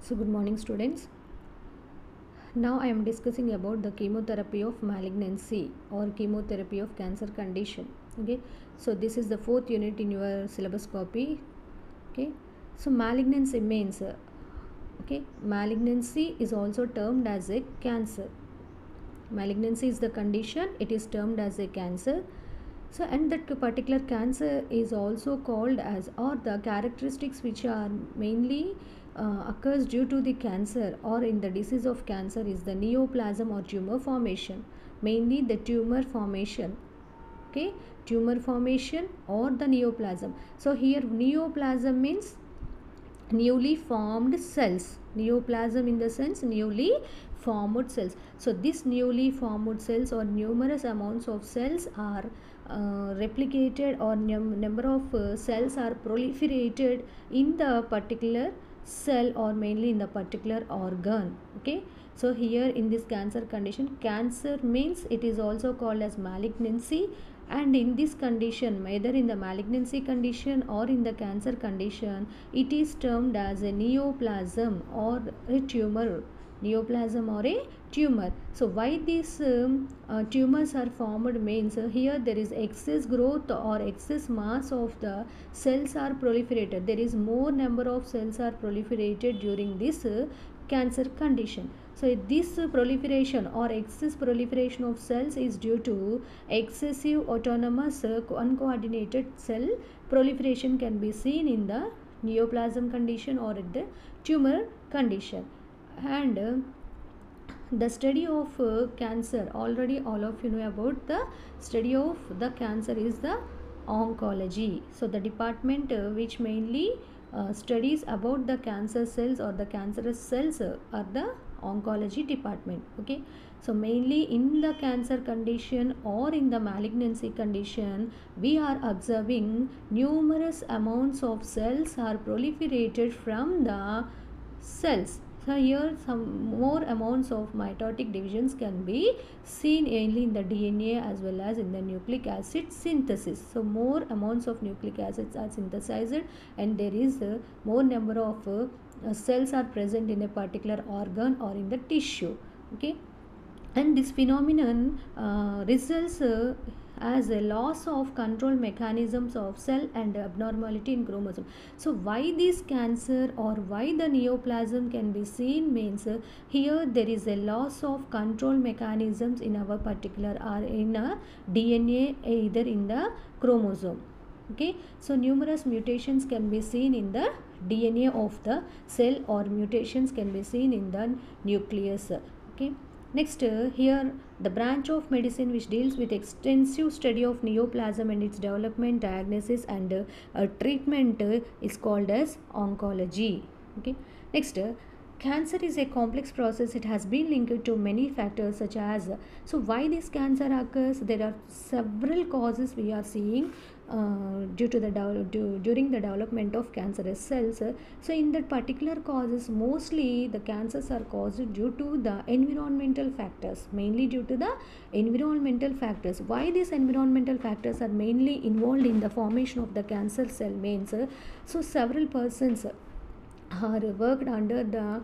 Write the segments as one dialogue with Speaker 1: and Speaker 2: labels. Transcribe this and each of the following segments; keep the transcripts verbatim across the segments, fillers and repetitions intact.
Speaker 1: So good morning students. Now I am discussing about the chemotherapy of malignancy or chemotherapy of cancer condition. Okay. So this is the fourth unit in your syllabus copy. Okay. So malignancy means uh, okay malignancy is also termed as a cancer. Malignancy is the condition, it is termed as a cancer. So and that particular cancer is also called as, or the characteristics which are mainly uh, occurs due to the cancer or in the disease of cancer is the neoplasm or tumor formation, mainly the tumor formation. Okay, tumor formation or the neoplasm. So here neoplasm means newly formed cells. Neoplasm in the sense newly formed cells. So this newly formed cells or numerous amounts of cells are uh, replicated, or num- number of uh, cells are proliferated in the particular cell or mainly in the particular organ. Okay, so here in this cancer condition, cancer means it is also called as malignancy, and in this condition, either in the malignancy condition or in the cancer condition, it is termed as a neoplasm or a tumor. Neoplasm or a tumor. So why these um, uh, tumors are formed means uh, here there is excess growth or excess mass of the cells are proliferated. There is more number of cells are proliferated during this uh, cancer condition. So this uh, proliferation or excess proliferation of cells is due to excessive autonomous uh, uncoordinated cell proliferation can be seen in the neoplasm condition or at the tumor condition. And uh, the study of uh, cancer, already all of you know about the study of the cancer is the oncology. So the department uh, which mainly uh, studies about the cancer cells or the cancerous cells uh, are the oncology department. Okay, so mainly in the cancer condition or in the malignancy condition, we are observing numerous amounts of cells are proliferated from the cells. So here some more amounts of mitotic divisions can be seen mainly in the D N A as well as in the nucleic acid synthesis. So more amounts of nucleic acids are synthesized, and there is a more number of uh, uh, cells are present in a particular organ or in the tissue. Okay, and this phenomenon uh, results uh, as a loss of control mechanisms of cell and abnormality in chromosome. So why this cancer or why the neoplasm can be seen means uh, here there is a loss of control mechanisms in our particular or in a D N A, either in the chromosome. Okay, so numerous mutations can be seen in the D N A of the cell, or mutations can be seen in the nucleus. Okay, next uh, here the branch of medicine which deals with extensive study of neoplasm and its development, diagnosis and uh, uh, treatment uh, is called as oncology. Okay, next uh, cancer is a complex process. It has been linked to many factors such as uh, so why this cancer occurs. There are several causes we are seeing uh, due to the due, during the development of cancerous cells. So in that particular causes, mostly the cancers are caused due to the environmental factors, mainly due to the environmental factors. Why these environmental factors are mainly involved in the formation of the cancer cell means uh, so several persons are worked under the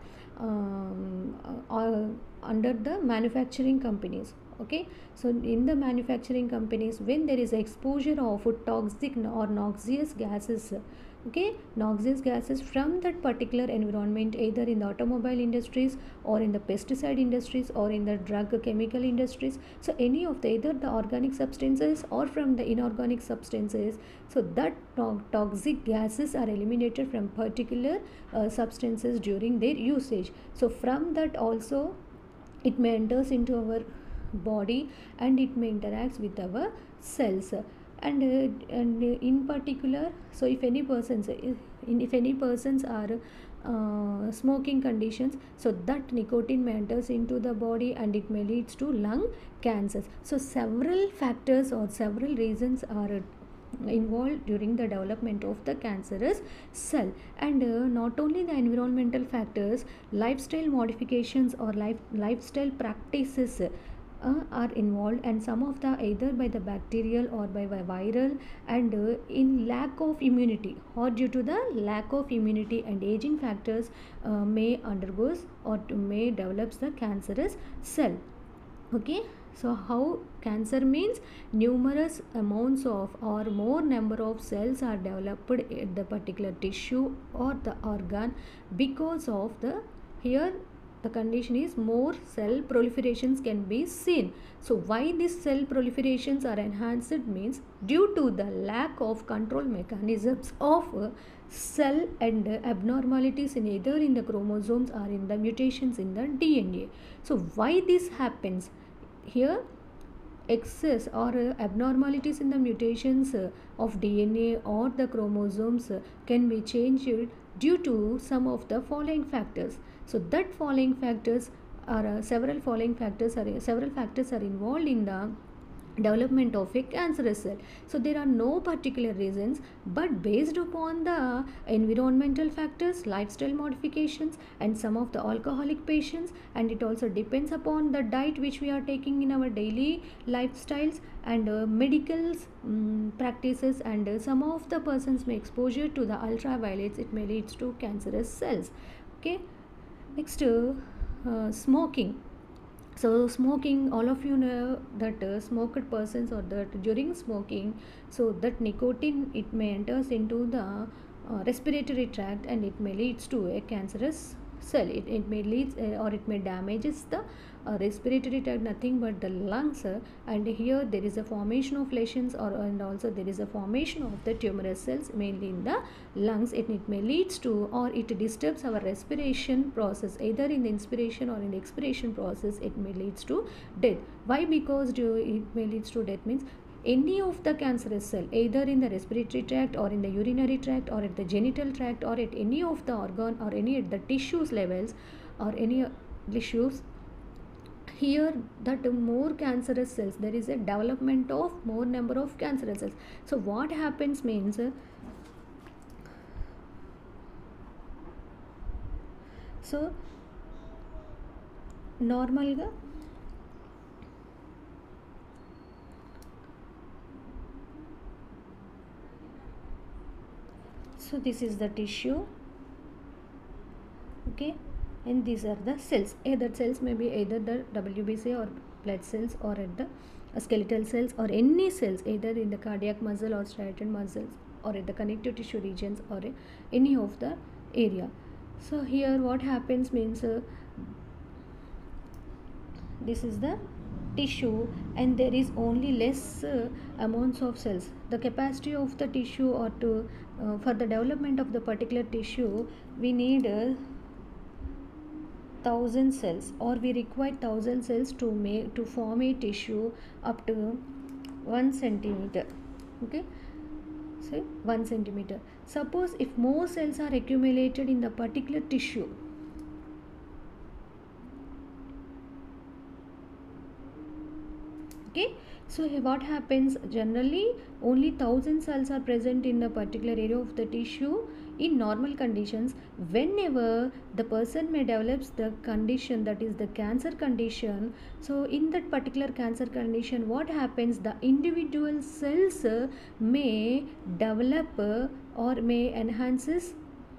Speaker 1: um, uh, under the manufacturing companies. Okay, so in the manufacturing companies, when there is exposure of toxic or noxious gases, okay, noxious gases from that particular environment, either in the automobile industries or in the pesticide industries or in the drug chemical industries, so any of the either the organic substances or from the inorganic substances, so that to- toxic gases are eliminated from particular uh, substances during their usage. So from that also it may enters into our body and it may interacts with our cells. And uh, and in particular, so if any persons in if any persons are uh, smoking conditions, so that nicotine may enters into the body and it may leads to lung cancers. So several factors or several reasons are involved during the development of the cancerous cell. And uh, not only the environmental factors, lifestyle modifications or life lifestyle practices uh, are involved, and some of the either by the bacterial or by, by viral, and uh, in lack of immunity or due to the lack of immunity and aging factors uh, may undergoes or to may develops the cancerous cell. Okay, so how cancer means numerous amounts of or more number of cells are developed at the particular tissue or the organ because of the here the condition is more cell proliferations can be seen. So why these cell proliferations are enhanced means due to the lack of control mechanisms of uh, cell and uh, abnormalities in either in the chromosomes or in the mutations in the D N A. So why this happens? Here excess or uh, abnormalities in the mutations uh, of D N A or the chromosomes uh, can be changed due to some of the following factors. So that following factors are uh, several following factors are uh, several factors are involved in the development of a cancerous cell. So there are no particular reasons, but based upon the environmental factors, lifestyle modifications, and some of the alcoholic patients, and it also depends upon the diet which we are taking in our daily lifestyles, and uh, medical um, practices, and uh, some of the persons may exposure to the ultraviolets, it may leads to cancerous cells. Okay, next uh, uh, smoking. So smoking, all of you know that uh, smoked persons or that during smoking, so that nicotine it may enters into the uh, respiratory tract, and it may leads to a cancerous cell. It, it may leads uh, or it may damages the uh, respiratory tract, nothing but the lungs, uh, and here there is a formation of lesions, or and also there is a formation of the tumorous cells mainly in the lungs. It, it may leads to or it disturbs our respiration process either in the inspiration or in the expiration process. It may leads to death. Why? Because do it may leads to death means any of the cancerous cell either in the respiratory tract or in the urinary tract or at the genital tract or at any of the organ or any at the tissues levels or any tissues, here that more cancerous cells, there is a development of more number of cancerous cells. So what happens means uh, so normal ga so this is the tissue. Okay, and these are the cells. Either cells may be either the W B C or blood cells or at the uh, skeletal cells or any cells either in the cardiac muscle or striatal muscles or at the connective tissue regions or uh, any of the area. So here what happens means uh, this is the tissue and there is only less uh, amounts of cells. The capacity of the tissue or to uh, for the development of the particular tissue we need uh, thousand cells, or we require thousand cells to make to form a tissue up to one centimeter. Okay, so one centimeter. Suppose if more cells are accumulated in the particular tissue, okay, so what happens generally only thousand cells are present in a particular area of the tissue in normal conditions. Whenever the person may develops the condition, that is the cancer condition, so in that particular cancer condition what happens, the individual cells uh, may develop uh, or may enhances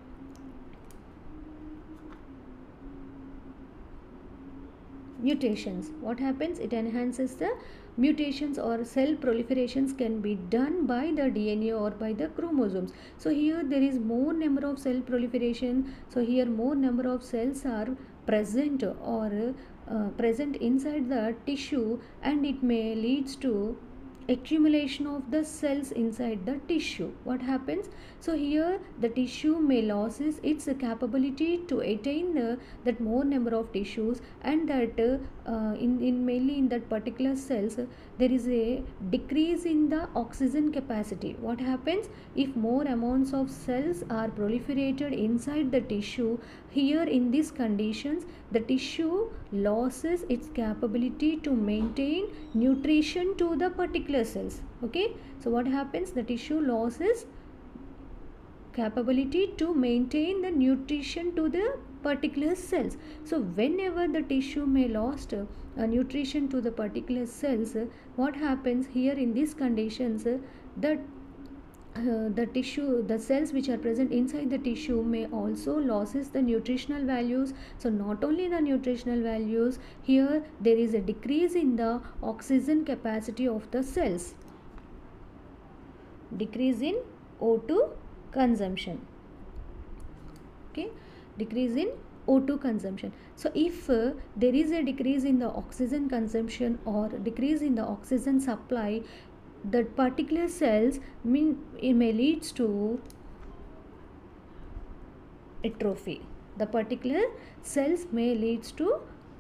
Speaker 1: mutations. What happens? It enhances the mutations or cell proliferations can be done by the D N A or by the chromosomes. So here there is more number of cell proliferation. So here more number of cells are present or uh, present inside the tissue, and it may leads to accumulation of the cells inside the tissue. What happens? So here the tissue may loses its capability to attain uh, that more number of tissues, and that uh, in, in mainly in that particular cells uh, there is a decrease in the oxygen capacity. What happens? If more amounts of cells are proliferated inside the tissue, here in these conditions the tissue loses its capability to maintain nutrition to the particular cells. Okay, so what happens? The tissue loses capability to maintain the nutrition to the particular cells. So whenever the tissue may lost uh, uh, nutrition to the particular cells, uh, what happens here in these conditions, uh, that uh, the tissue, the cells which are present inside the tissue may also loses the nutritional values. So not only the nutritional values, here there is a decrease in the oxygen capacity of the cells, decrease in O two consumption. Okay, decrease in O two consumption. So if uh, there is a decrease in the oxygen consumption or decrease in the oxygen supply, that particular cells mean it may leads to atrophy. The particular cells may leads to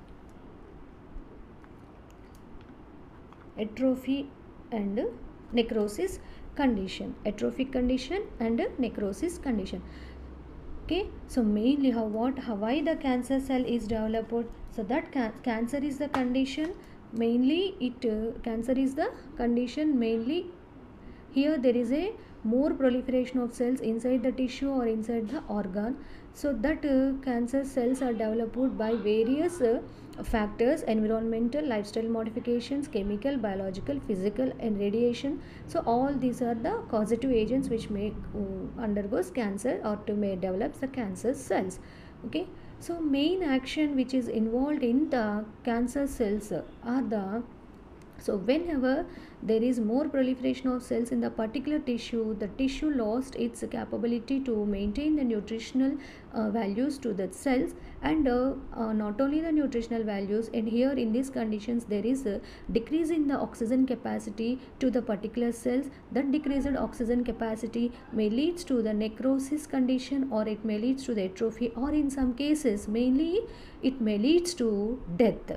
Speaker 1: atrophy and necrosis condition, atrophic condition and necrosis condition. Okay, so mainly how what how why the cancer cell is developed. So that can, cancer is the condition, mainly it uh, cancer is the condition mainly here there is a more proliferation of cells inside the tissue or inside the organ. So that uh, cancer cells are developed by various uh, factors: environmental, lifestyle modifications, chemical, biological, physical and radiation. So all these are the causative agents which may uh, undergoes cancer or to may develops the cancer cells. Okay, so main action which is involved in the cancer cells are the, so whenever there is more proliferation of cells in the particular tissue, the tissue lost its capability to maintain the nutritional uh, values to the cells, and uh, uh, not only the nutritional values, and here in these conditions there is a decrease in the oxygen capacity to the particular cells. That decreased oxygen capacity may leads to the necrosis condition, or it may leads to the atrophy, or in some cases mainly it may leads to death.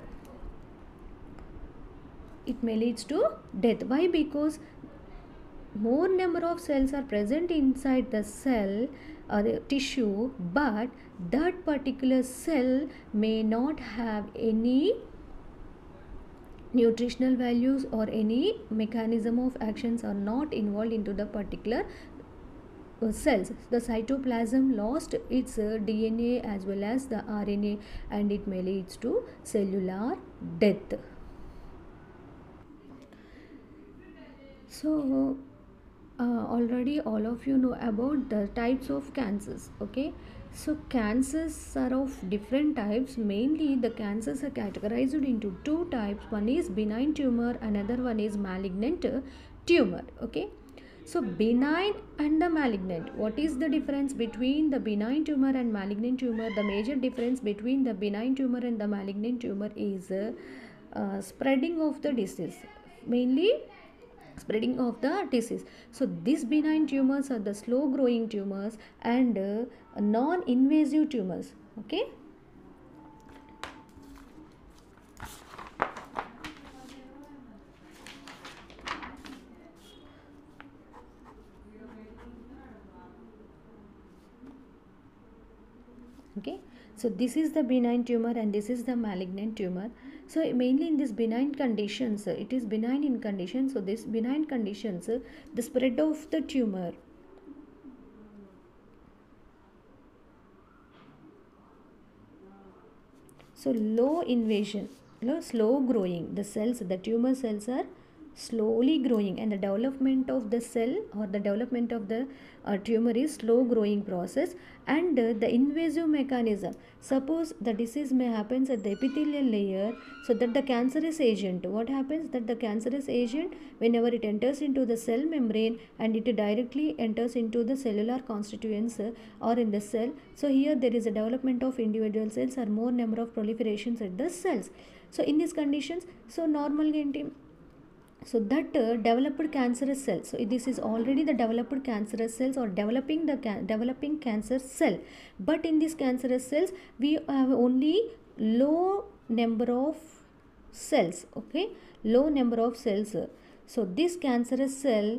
Speaker 1: It may leads to death. Why? Because more number of cells are present inside the cell or the tissue, but that particular cell may not have any nutritional values or any mechanism of actions are not involved into the particular uh, cells. The cytoplasm lost its uh, D N A as well as the R N A, and it may leads to cellular death. So uh, already all of you know about the types of cancers. Okay, so cancers are of different types. Mainly the cancers are categorized into two types. One is benign tumor, another one is malignant tumor. Okay, so benign and the malignant, what is the difference between the benign tumor and malignant tumor? The major difference between the benign tumor and the malignant tumor is uh, uh, spreading of the disease, mainly spreading of the disease. So these benign tumors are the slow growing tumors and uh, non-invasive tumors. Okay, okay, so this is the benign tumor and this is the malignant tumor. So mainly in this benign conditions, it is benign in condition. So this benign conditions, the spread of the tumor so low invasion, no, slow growing, the cells, the tumor cells are slowly growing, and the development of the cell or the development of the uh, tumor is slow growing process. And uh, the invasive mechanism, suppose the disease may happen at the epithelial layer, so that the cancerous agent, what happens, that the cancerous agent whenever it enters into the cell membrane and it directly enters into the cellular constituents uh, or in the cell, so here there is a development of individual cells or more number of proliferations at the cells. So in these conditions, so normal gain, so that uh, developed cancerous cells, so this is already the developed cancerous cells or developing the can developing cancer cell, but in these cancerous cells we have only low number of cells. Okay, low number of cells. So this cancerous cell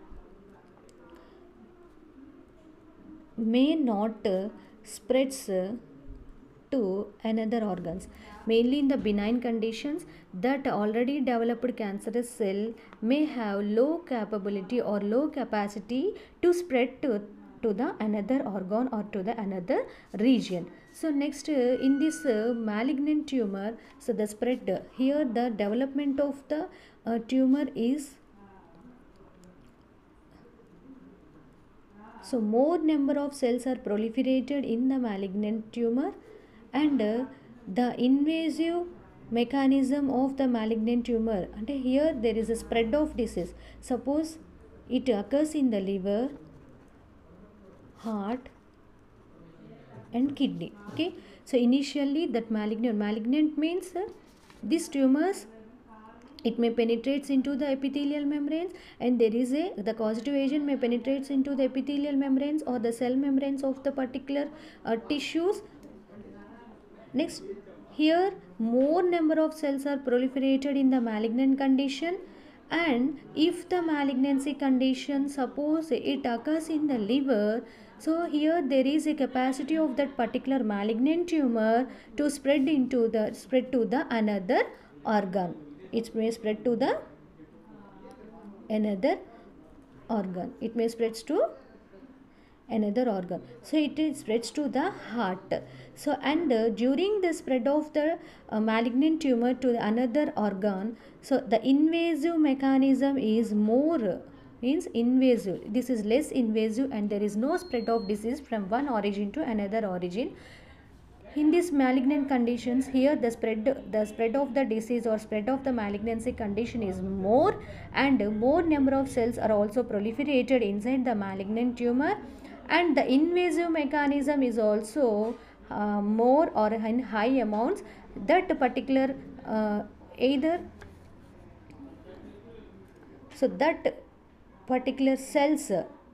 Speaker 1: may not uh, spreads uh, to another organs. Mainly in the benign conditions, that already developed cancerous cell may have low capability or low capacity to spread to to the another organ or to the another region. So next, uh, in this uh, malignant tumor, so the spread, uh, here the development of the uh, tumor is, so more number of cells are proliferated in the malignant tumor, and uh, the invasive mechanism of the malignant tumor, and here there is a spread of disease. Suppose it occurs in the liver, heart and kidney. Okay, so initially that malignant malignant means uh, these tumors, it may penetrates into the epithelial membranes, and there is a the causative agent may penetrates into the epithelial membranes or the cell membranes of the particular uh, tissues. Next, here more number of cells are proliferated in the malignant condition, and if the malignancy condition, suppose it occurs in the liver, so here there is a capacity of that particular malignant tumor to spread into the spread to the another organ. It may spread to the another organ. It may spreads to another organ. So it is spreads to the heart. So and uh, during the spread of the uh, malignant tumor to another organ, so the invasive mechanism is more, means invasive. This is less invasive, and there is no spread of disease from one origin to another origin. In these malignant conditions, here the spread the spread of the disease or spread of the malignancy condition is more, and more number of cells are also proliferated inside the malignant tumor, and the invasive mechanism is also uh, more or in high amounts. That particular uh, either so that particular cells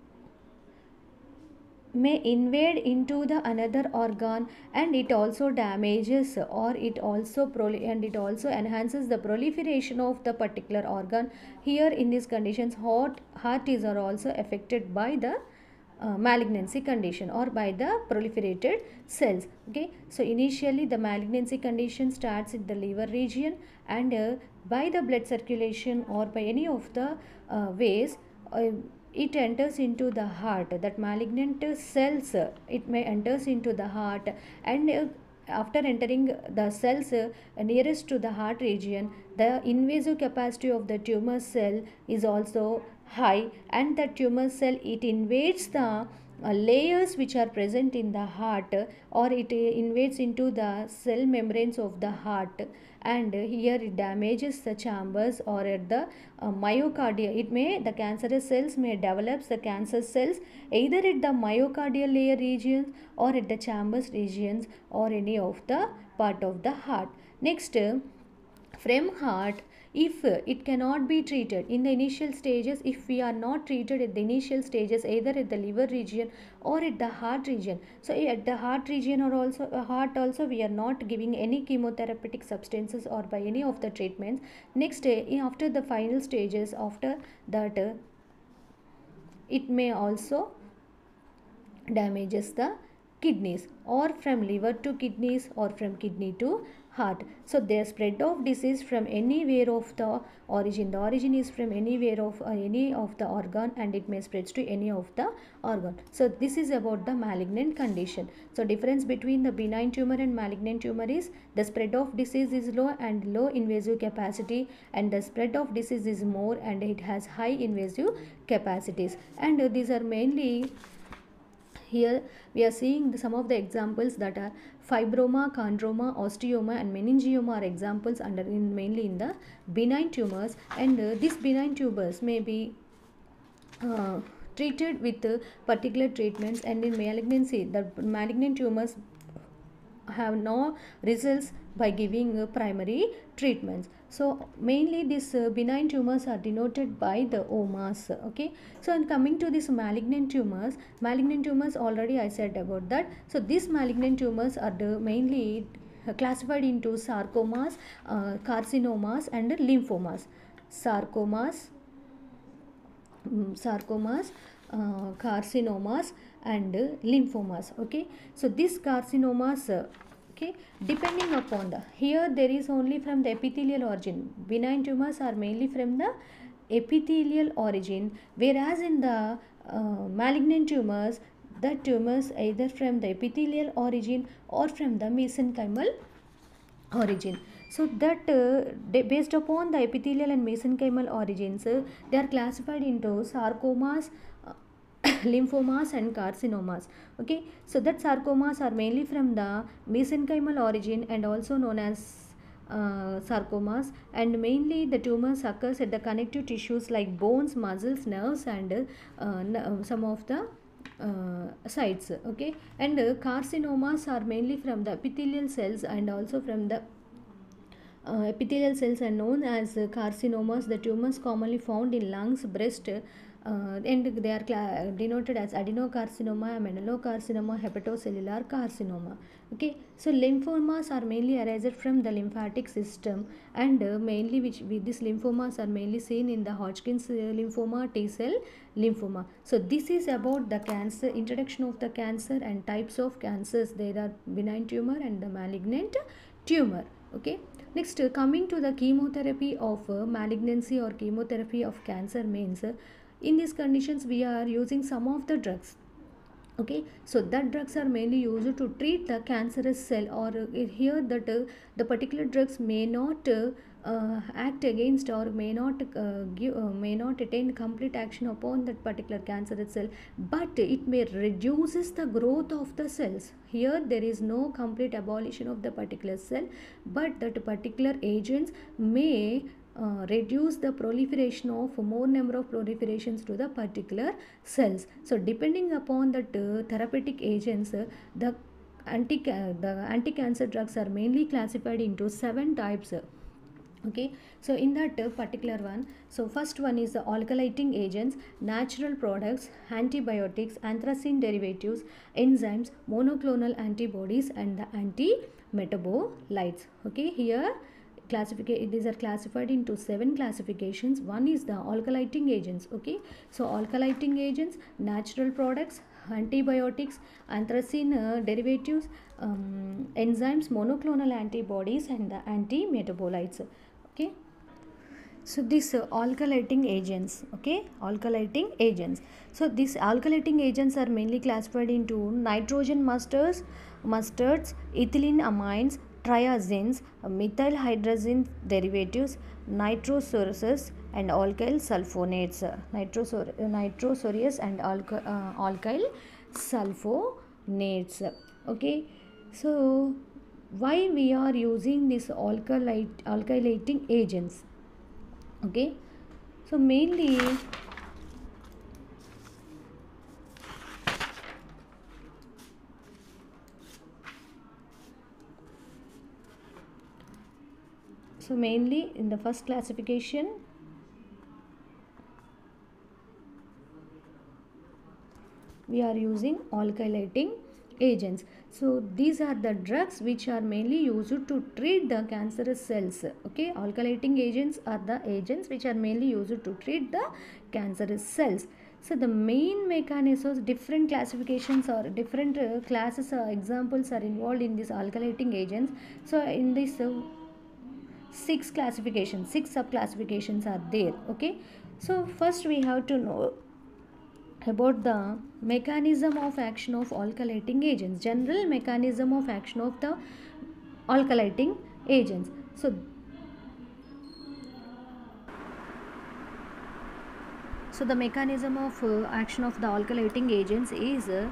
Speaker 1: may invade into the another organ, and it also damages or it also prol- and it also enhances the proliferation of the particular organ. Here in these conditions, heart heart is are also affected by the uh, malignancy condition or by the proliferated cells. Okay, so initially the malignancy condition starts in the liver region, and uh, by the blood circulation or by any of the uh, ways, uh, it enters into the heart. That malignant cells, it may enters into the heart, and uh, after entering the cells uh, nearest to the heart region, the invasive capacity of the tumor cell is also high, and the tumor cell, it invades the uh, layers which are present in the heart, or it uh, invades into the cell membranes of the heart, and here it damages the chambers or at the uh, myocardia. It may, the cancerous cells may develop the cancer cells either at the myocardial layer regions or at the chambers regions or any of the part of the heart. Next, from heart, if it cannot be treated in the initial stages, if we are not treated at the initial stages either at the liver region or at the heart region, so at the heart region or also uh, heart also, we are not giving any chemotherapeutic substances or by any of the treatments. Next, uh, after the final stages, after that, uh, it may also damages the kidneys, or from liver to kidneys or from kidney to heart. So their spread of disease from anywhere of the origin, the origin is from anywhere of uh, any of the organ, and it may spread to any of the organ. So this is about the malignant condition. So difference between the benign tumor and malignant tumor is the spread of disease is low and low invasive capacity, and the spread of disease is more and it has high invasive capacities. And uh, these are mainly, here we are seeing the, some of the examples that are fibroma, chondroma, osteoma and meningioma are examples under in mainly in the benign tumors, and uh, these benign tumors may be uh, treated with uh, particular treatments, and in malignancy, the malignant tumors have no results by giving uh, primary treatments. So mainly these uh, benign tumors are denoted by the omas. Okay, so in coming to this malignant tumors, malignant tumors already I said about that. So these malignant tumors are the mainly uh, classified into sarcomas, uh, carcinomas and lymphomas. Sarcomas, um, sarcomas, uh, carcinomas and uh, lymphomas. Okay, so these carcinomas, uh, okay, depending upon the, here there is only from the epithelial origin. Benign tumors are mainly from the epithelial origin, whereas in the uh, malignant tumors, the tumors either from the epithelial origin or from the mesenchymal origin. So that uh, based upon the epithelial and mesenchymal origins, uh, they are classified into sarcomas, uh, lymphomas and carcinomas. Okay, so that sarcomas are mainly from the mesenchymal origin and also known as uh, sarcomas, and mainly the tumors occurs at the connective tissues like bones, muscles, nerves and uh, some of the uh, sites. Okay, and uh, carcinomas are mainly from the epithelial cells and also from the uh, epithelial cells are known as uh, carcinomas. The tumors commonly found in lungs, breast, uh, and they are cla- denoted as adenocarcinoma, medullinocarcinoma, hepatocellular carcinoma. Okay, so lymphomas are mainly arised from the lymphatic system, and uh, mainly which with these lymphomas are mainly seen in the Hodgkin's uh, lymphoma, T cell lymphoma. So this is about the cancer, introduction of the cancer and types of cancers. There are benign tumor and the malignant tumor. Okay, next uh, coming to the chemotherapy of uh, malignancy or chemotherapy of cancer means uh, in these conditions we are using some of the drugs. Okay, so that drugs are mainly used to treat the cancerous cell, or uh, here that uh, the particular drugs may not uh, uh, act against or may not uh, give uh, may not attain complete action upon that particular cancerous cell, but it may reduces the growth of the cells. Here there is no complete abolition of the particular cell, but that particular agents may uh, reduce the proliferation of more number of proliferations to the particular cells. So depending upon that uh, therapeutic agents, uh, the anti the anti-cancer drugs are mainly classified into seven types. Okay, so in that uh, particular one, so first one is the alkylating agents, natural products, antibiotics, anthracene derivatives, enzymes, monoclonal antibodies and the anti-metabolites. Okay, here classification, these are classified into seven classifications. One is the alkylating agents. Okay, so alkylating agents, natural products, antibiotics, anthracene uh, derivatives, um, enzymes, monoclonal antibodies and the anti-metabolites. Okay, so these uh, alkylating agents. Okay, alkylating agents, so these alkylating agents are mainly classified into nitrogen mustards, mustards, ethylene amines, triazines, methyl hydrazine derivatives, nitrosureas and alkyl sulfonates, nitrosur nitrosureas and alky uh, alkyl sulfonates. Okay, so why we are using these alkylate alkylating agents? Okay, so mainly so mainly in the first classification we are using alkylating agents. So these are the drugs which are mainly used to treat the cancerous cells. Okay, alkylating agents are the agents which are mainly used to treat the cancerous cells. So the main mechanisms, different classifications or different uh, classes or examples are involved in these alkylating agents. So in this uh, six classifications, six sub classifications are there. Okay, so first we have to know about the mechanism of action of alkylating agents, general mechanism of action of the alkylating agents. So so the mechanism of uh, action of the alkylating agents is uh,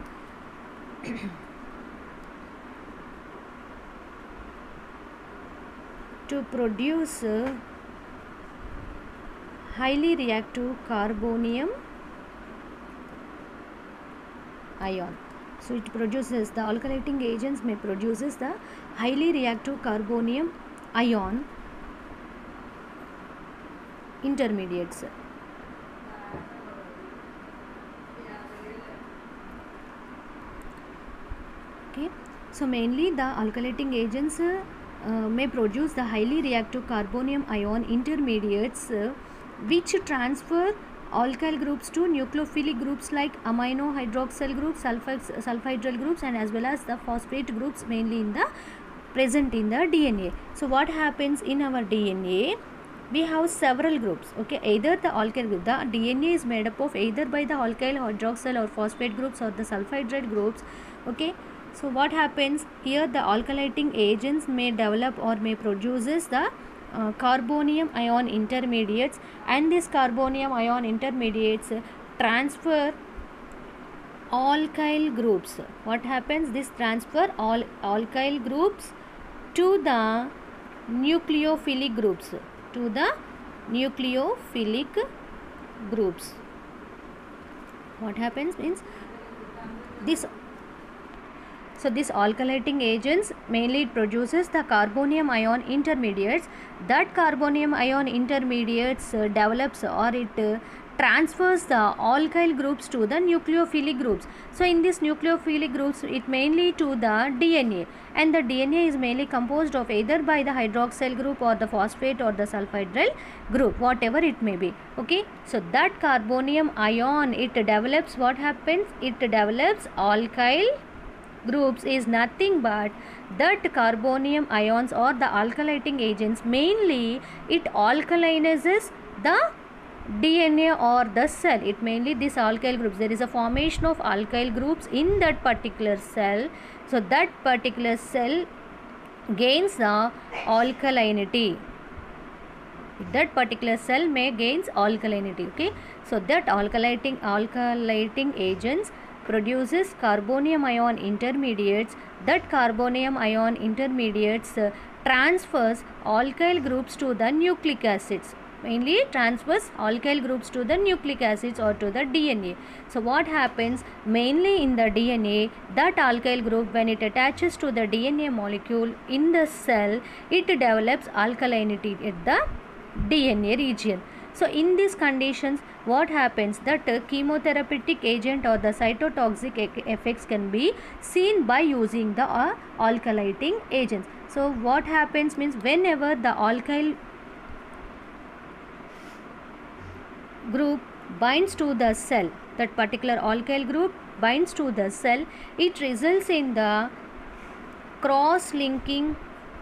Speaker 1: to produce uh, highly reactive carbonium ion. So it produces, the alkylating agents may produces the highly reactive carbonium ion intermediates. Okay, so mainly the alkylating agents uh, uh, may produce the highly reactive carbonium ion intermediates uh, which transfer alkyl groups to nucleophilic groups like amino hydroxyl groups, sulfhydryl groups and as well as the phosphate groups mainly in the present in the D N A. So what happens in our D N A? we have several groups. Okay, either the alkyl group, the D N A is made up of either by the alkyl hydroxyl or phosphate groups or the sulfhydride groups. Okay, so what happens here, the alkylating agents may develop or may produces the uh, carbonium ion intermediates, and these carbonium ion intermediates transfer alkyl groups. What happens, this transfer all alkyl groups to the nucleophilic groups, to the nucleophilic groups. What happens means this, so this alkylating agents mainly it produces the carbonium ion intermediates. That carbonium ion intermediates uh, develops or it uh, transfers the alkyl groups to the nucleophilic groups. So in this nucleophilic groups, it mainly to the D N A, and the D N A is mainly composed of either by the hydroxyl group or the phosphate or the sulfhydryl group, whatever it may be. Okay, so that carbonium ion it develops, what happens, it develops alkyl groups is nothing but that carbonium ions or the alkylating agents, mainly it alkalizes the D N A or the cell. It mainly this alkyl groups, there is a formation of alkyl groups in that particular cell. So that particular cell gains the alkalinity. That particular cell may gains alkalinity. Okay, so that alkylating alkylating agents produces carbonium ion intermediates. That carbonium ion intermediates uh, transfers alkyl groups to the nucleic acids, mainly transfers alkyl groups to the nucleic acids or to the D N A. So what happens, mainly in the D N A, that alkyl group when it attaches to the D N A molecule in the cell, it develops alkalinity at the D N A region. So in these conditions, what happens, that uh, chemotherapeutic agent or the cytotoxic effects can be seen by using the uh, alkylating agents. So what happens means, whenever the alkyl group binds to the cell, that particular alkyl group binds to the cell, it results in the cross-linking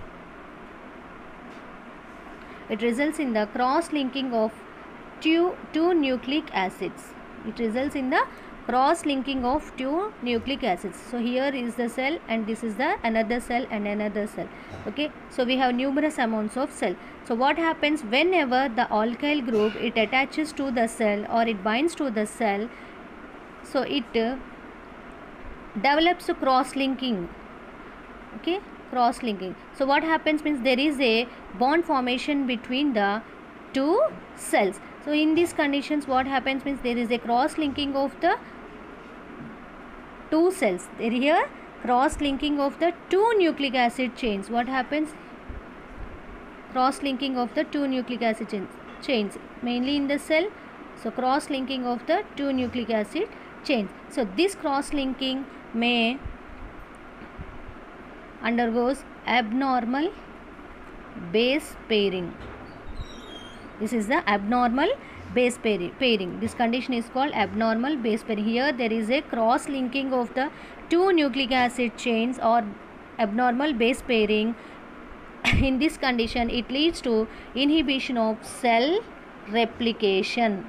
Speaker 1: it results in the cross-linking of two, two nucleic acids. It results in the cross-linking of two nucleic acids. So here is the cell and this is the another cell and another cell. Okay, so we have numerous amounts of cell. So what happens, whenever the alkyl group it attaches to the cell or it binds to the cell, so it uh, develops a cross-linking. Okay, cross-linking. So what happens means, there is a bond formation between the two cells. So in these conditions, what happens means, there is a cross-linking of the two cells. There here cross-linking of the two nucleic acid chains. What happens, cross-linking of the two nucleic acid chains, chains mainly in the cell. So cross-linking of the two nucleic acid chains. So this cross-linking may undergoes abnormal base pairing. This is the abnormal base pairing. This condition is called abnormal base pairing. Here there is a cross linking of the two nucleic acid chains or abnormal base pairing. In this condition, it leads to inhibition of cell replication.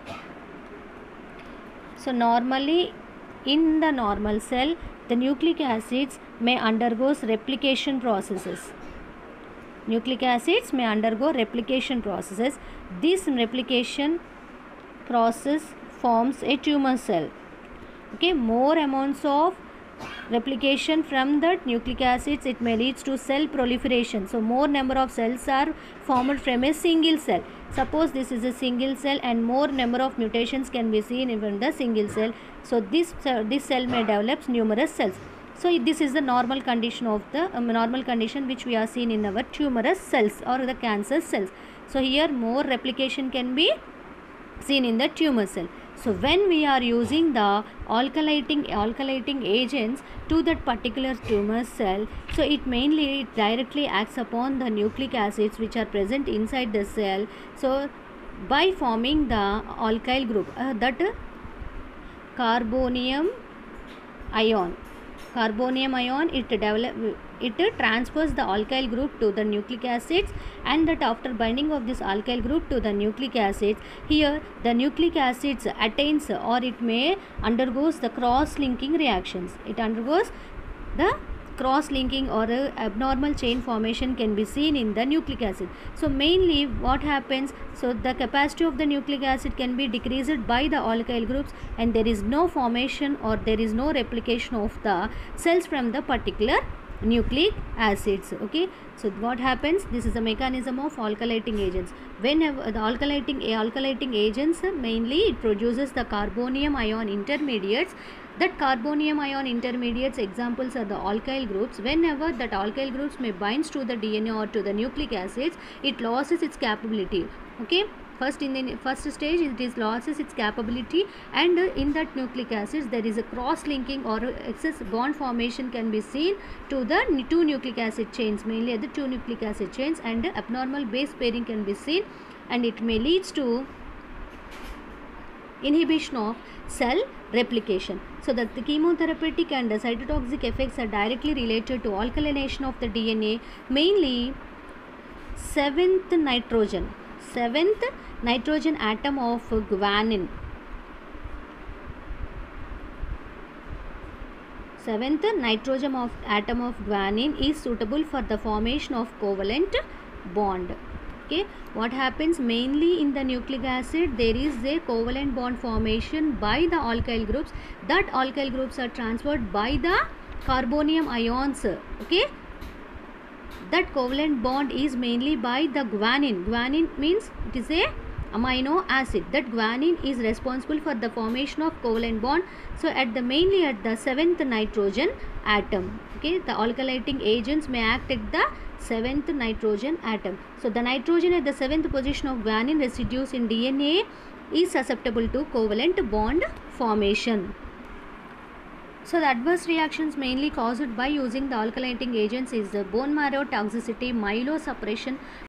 Speaker 1: So normally in the normal cell, the nucleic acids may undergo replication processes. Nucleic acids may undergo replication processes. This replication process forms a tumor cell. Okay, more amounts of replication from the nucleic acids, it may lead to cell proliferation. So more number of cells are formed from a single cell. Suppose this is a single cell and more number of mutations can be seen in the single cell. So this, uh, this cell may develop numerous cells. So this is the normal condition of the um, normal condition which we are seen in our tumorous cells or the cancer cells. So here more replication can be seen in the tumor cell. So when we are using the alkylating alkylating agents to that particular tumor cell, so it mainly it directly acts upon the nucleic acids which are present inside the cell. So by forming the alkyl group, uh, that uh, carbonium ion, carbonium ion it develop it transfers the alkyl group to the nucleic acids, and that after binding of this alkyl group to the nucleic acids, here the nucleic acids attains or it may undergoes the cross linking reactions. It undergoes the cross linking or a abnormal chain formation can be seen in the nucleic acid. So mainly what happens, so the capacity of the nucleic acid can be decreased by the alkyl groups, and there is no formation or there is no replication of the cells from the particular nucleic acids. Okay, so what happens, this is the mechanism of alkylating agents. Whenever the alkylating alkylating agents, mainly it produces the carbonium ion intermediates. That carbonium ion intermediates examples are the alkyl groups. Whenever that alkyl groups may binds to the D N A or to the nucleic acids, it loses its capability. Okay, first in the first stage it is loses its capability, and in that nucleic acids there is a cross linking or excess bond formation can be seen to the two nucleic acid chains, mainly the two nucleic acid chains, and abnormal base pairing can be seen, and it may leads to inhibition of cell replication. So that the chemotherapeutic and the cytotoxic effects are directly related to alkalination of the D N A, mainly seventh nitrogen seventh nitrogen atom of guanine. Seventh nitrogen of atom of guanine is suitable for the formation of covalent bond. Okay, what happens, mainly in the nucleic acid there is a covalent bond formation by the alkyl groups. That alkyl groups are transferred by the carbonium ions. Okay, that covalent bond is mainly by the guanine. Guanine means it is a amino acid. That guanine is responsible for the formation of covalent bond. So at the mainly at the seventh nitrogen atom. Okay, the alkylating agents may act at the seventh nitrogen atom. So the nitrogen at the seventh position of guanine residues in D N A is susceptible to covalent bond formation. So the adverse reactions mainly caused by using the alkylating agents is the bone marrow toxicity, myelosuppression,